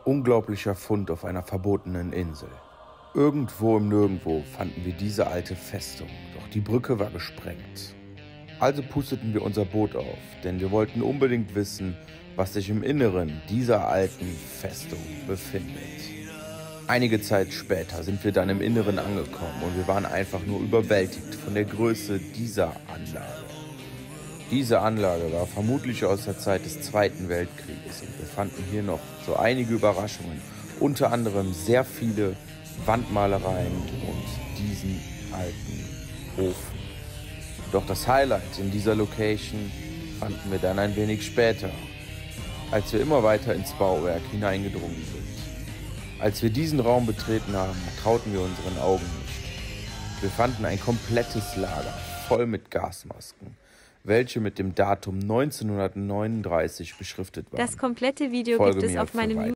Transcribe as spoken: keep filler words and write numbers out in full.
Unglaublicher Fund auf einer verbotenen Insel. Irgendwo im Nirgendwo fanden wir diese alte Festung, doch die Brücke war gesprengt. Also pusteten wir unser Boot auf, denn wir wollten unbedingt wissen, was sich im Inneren dieser alten Festung befindet. Einige Zeit später sind wir dann im Inneren angekommen und wir waren einfach nur überwältigt von der Größe dieser Anlage. Diese Anlage war vermutlich aus der Zeit des Zweiten Weltkrieges und wir fanden hier noch so einige Überraschungen, unter anderem sehr viele Wandmalereien und diesen alten Ofen. Doch das Highlight in dieser Location fanden wir dann ein wenig später, als wir immer weiter ins Bauwerk hineingedrungen sind. Als wir diesen Raum betreten haben, trauten wir unseren Augen nicht. Wir fanden ein komplettes Lager voll mit Gasmasken, welche mit dem Datum neunzehnhundertneununddreißig beschriftet waren. Das komplette Video Folge gibt es mir auf für meinem weitere